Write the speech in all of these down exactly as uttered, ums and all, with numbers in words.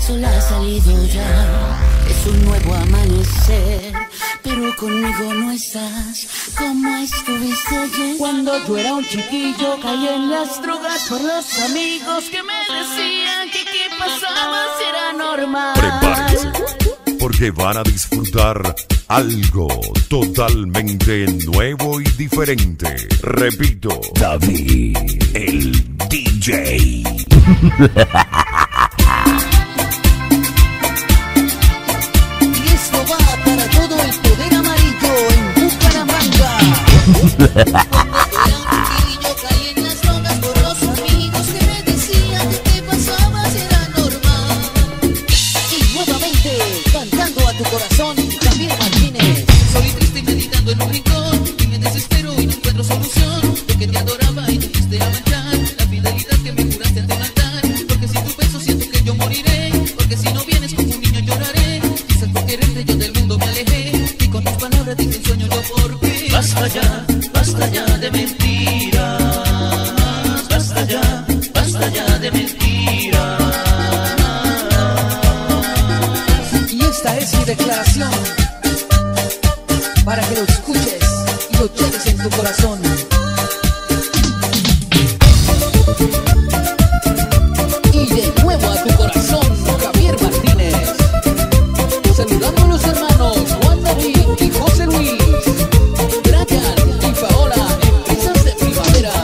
sol ha salido ya, es un nuevo amanecer, pero conmigo no estás como estuviste ayer. Cuando yo era un chiquillo caí en las drogas por los amigos que me decían que qué pasaba si era normal. Prepárense, porque van a disfrutar algo totalmente nuevo y diferente. Repito, David, el D J. Y esto va para todo el poder amarillo en Bucaramanga. Y yo caí en las drogas por los amigos que me decían que qué pasaba si era normal. Y nuevamente cantando a tu corazón, Javier Martínez. Soy triste y meditando en un rincón, y me desespero y no encuentro solución. De que te adoraba y te fuiste a manchar la fidelidad que me juraste ante el altar. Porque sin tu beso siento que yo moriré, porque si no vienes como un niño lloraré. Quizás por quererte yo del mundo me alejé, y con tus palabras dije un sueño yo por qué. Basta ya, basta ya de mentiras. Basta ya, basta ya de mentiras. Y esta es mi declaración, para que lo escuches y lo lleves en tu corazón. Y de nuevo a tu corazón, Javier Martínez. Saludando a los hermanos Juan David y José Luis, Brian y Paola, empresas de primavera.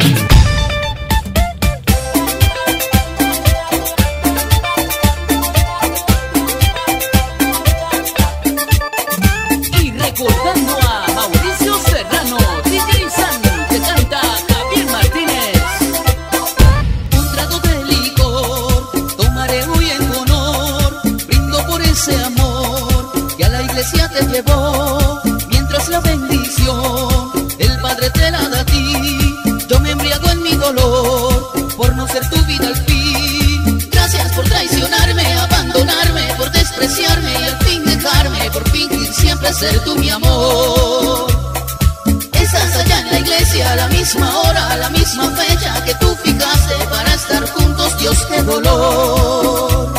Y recordando a Mauricio Serrano, D J San, que canta Javier Martínez. Un trago de licor tomaré hoy en honor, brindo por ese amor que a la iglesia te llevó. Mientras la bendición el Padre te la da a ti, yo me embriago en mi dolor por no ser tu vida al fin. Gracias por traicionarme, abandonarme, por despreciarme y al fin dejarme, por fingir siempre ser tú mi amor. Estás allá en la iglesia a la misma hora, a la misma fecha que tú fijaste para estar juntos, Dios, qué dolor.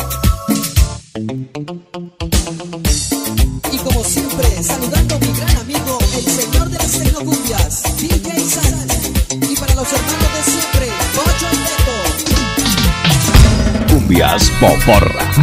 Y como siempre, saludando a mi gran amigo, el señor de las tecnocumbias, D J San. Y para los hermanos de siempre, Pocho Neto. Cumbias Poporras.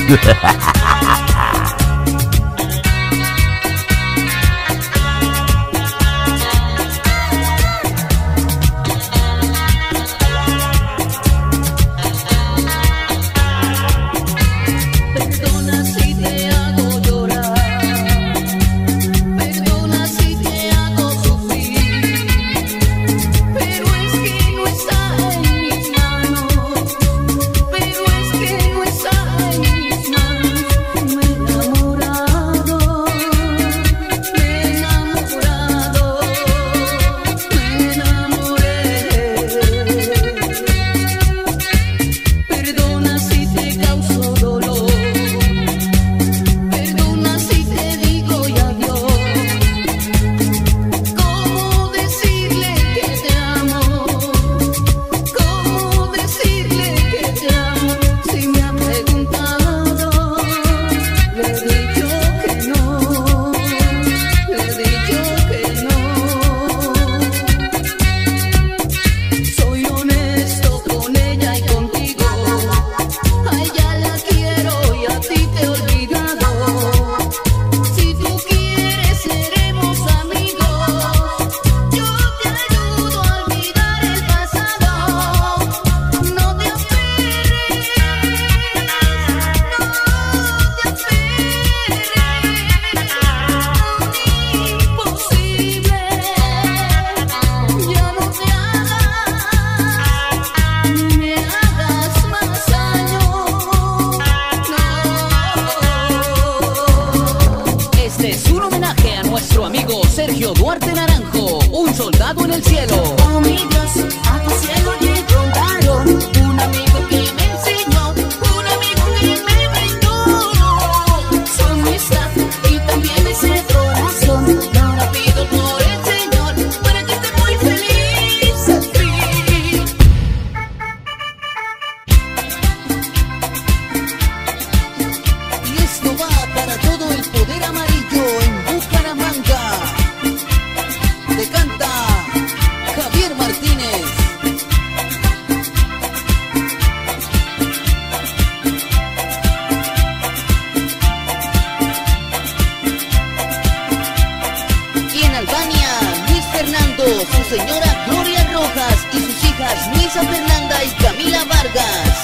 Perdona si te hago llorar, perdona si te hago sufrir, pero es que no está en mis manos, pero es que no está en mis manos. Me he enamorado, me he enamorado, me enamoré. Perdona si te causo dolor, perdona si te digo ya adiós. ¿Cómo decirle que te amo? ¿Cómo decirle que te amo? Si me ha preguntado, le he dicho que no, le he dicho que no. Soy honesto con ella y contigo. A ella la quiero y a ti te he olvidado. Si tú quieres seremos amigos. Yo te ayudo a olvidar el pasado. No te aferres, no te aferres. Imposible, ya no te hagas, ni me hagas más daño. No. Este es un homenaje a nuestro amigo Sergio Duarte Naranjo, un soldado en el cielo. Oh mi Dios, a tu cielo llegó un varón, un amigo que me enseñó, un amigo que me brindó su amistad y también ese corazón. Y ahora pido por el Señor para que esté muy feliz al fin. Monseñora Gloria Rojas y sus hijas Luisa Fernanda y Camila Vargas.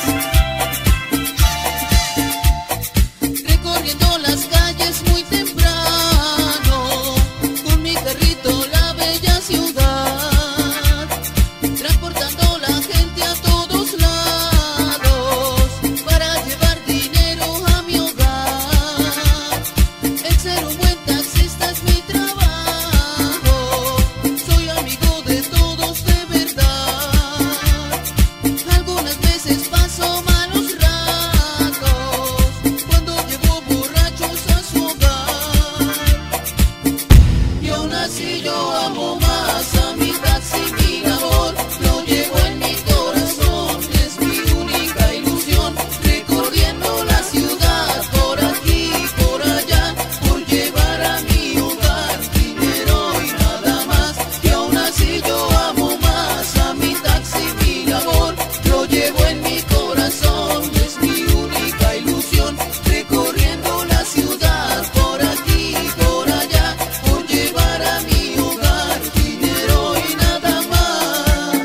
Recorriendo las calles muy temprano, con mi carrito la bella ciudad, transportando la gente a todos lados, para llevar dinero a mi hogar. El ser un buen taxista es mi trabajo, soy amigo de todos de verdad. Algunas veces paso malos ratos, cuando llevo borrachos a su hogar. Y aún así yo amo más a mi taxi, mi labor, lo llevo en mi corazón, es mi única ilusión, recorriendo la ciudad, por aquí, por allá, por llevar a mi hogar dinero y nada más. Y aún así yo amo más a mi taxi, mi labor, lo llevo en mi corazón, es mi única ilusión, recorriendo la ciudad, por aquí, por allá, por llevar a mi hogar dinero y nada más.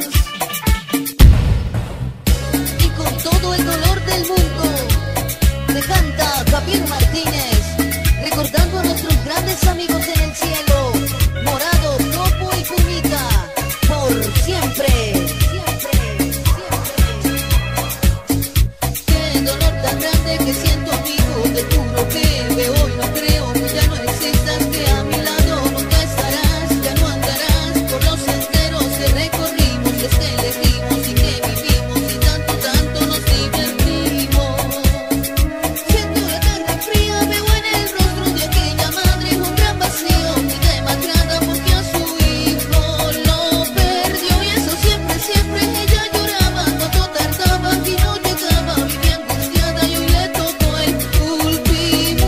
Y con todo el dolor del mundo, me canta Javier Martínez, recordando a nuestros grandes amigos en el cielo, Morado, Topo y Pumita, por siempre. Siempre, siempre. Qué dolor tan grande que siento, amigo, te juro que veo y no creo que ya no existas, que a mi lado nunca estarás, ya no andarás por los senderos que recorrimos, los que elegimos y que vivimos y tanto, tanto nos divertimos. Siento la tarde fría, veo en el rostro de aquella madre un gran vacío y demacrada porque a su hijo lo perdió. Y eso siempre, siempre ella lloraba cuando tardaba y no llegaba, vivía angustiada y hoy le tocó el último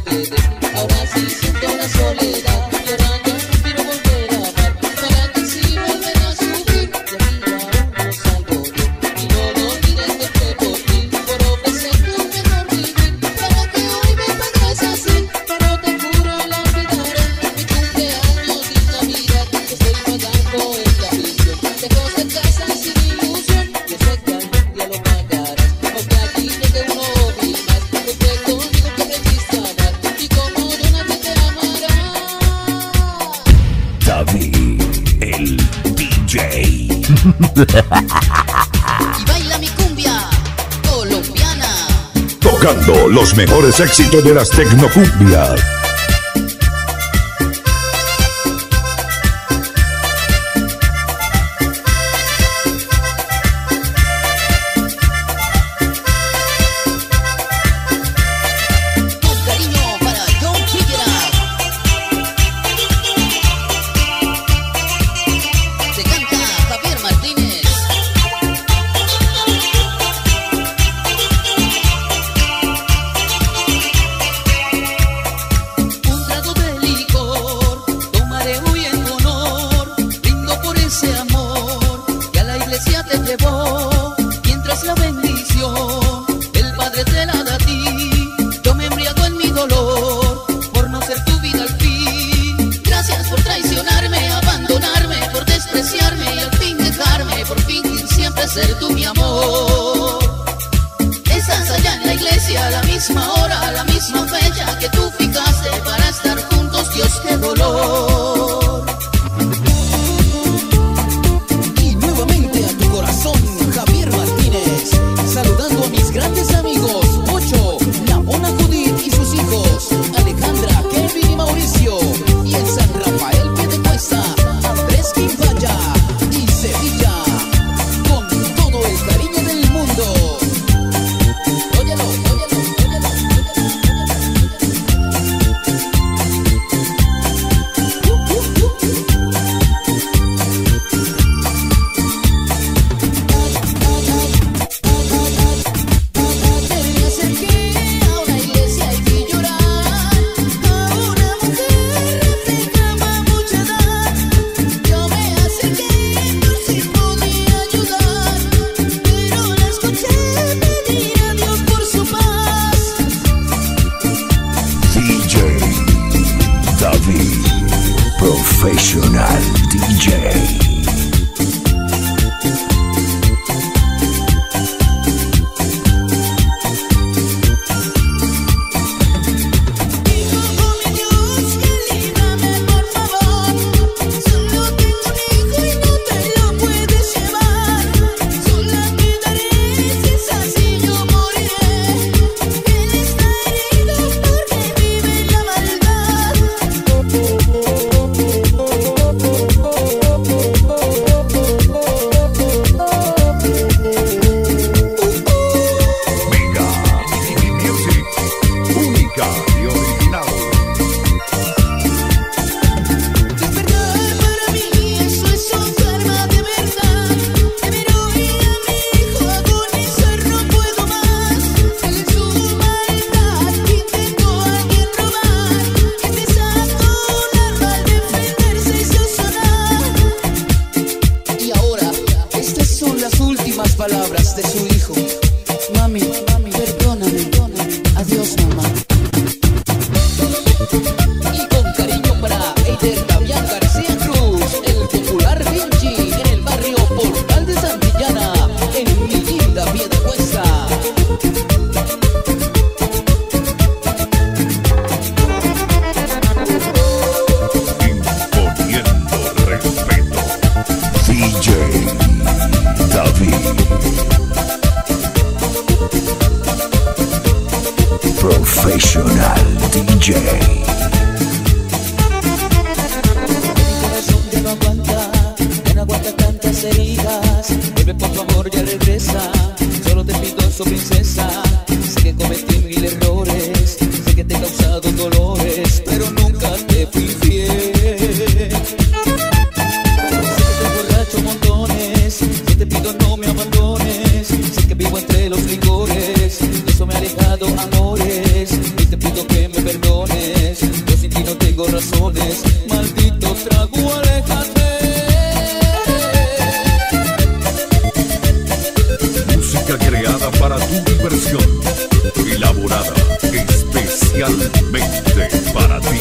Y baila mi cumbia colombiana, tocando los mejores éxitos de las tecnocumbias. mientras la bendición el Padre te la da a ti. Yo me embriago en mi dolor por no ser tu vida al fin. Gracias por traicionarme, abandonarme, por despreciarme y al fin dejarme, por fingir siempre ser tú mi amor. Estás allá en la iglesia a la misma hora, a la misma fecha que tú fijaste para estar juntos. Dios, qué dolor. Saludando a mis grandes amigos, Ocho, la Mona Judith y sus hijos, Alejandra, Kevin y Mauricio, y en San Rafael Piedecuesta, Andrés Quimbaya y Sevilla, con todo el cariño del mundo. Óyelo, óyelo, óyelo, Professional D J. Palabras de su hijo. Mami, mami, perdóname, perdóname. Adiós, mamá. Y con cariño para Eider Damián García Cruz, el popular Vinci, en el barrio Portal de Santillana, en mi linda Piedecuesta. Imponiendo respeto, D J David. Professional D J. Mi corazón ya no aguanta, ya no aguanta tantas heridas. Vuelve por favor, ya regresa. Solo te pido eso, princesa. Sé que cometí mil errores, sé que te he causado dolores, pero nunca te fui fiel. Sé que te borracho montones, si te pido no me abandones. Sé que vivo entre los licores, de eso me ha alejado amores, y te pido que me perdones. razones, maldito trago, aléjate. Música creada para tu diversión, elaborada especialmente para ti.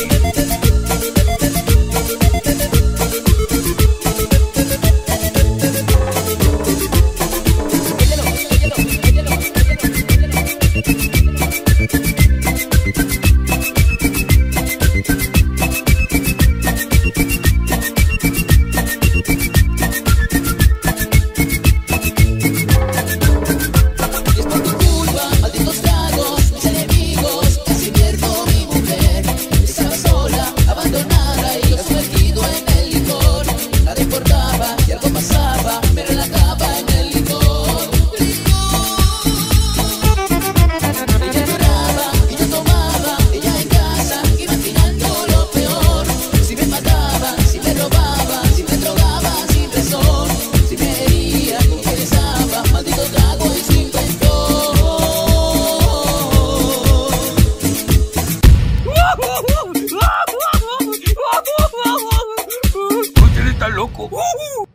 ¡Usted está loco! Uh, uh.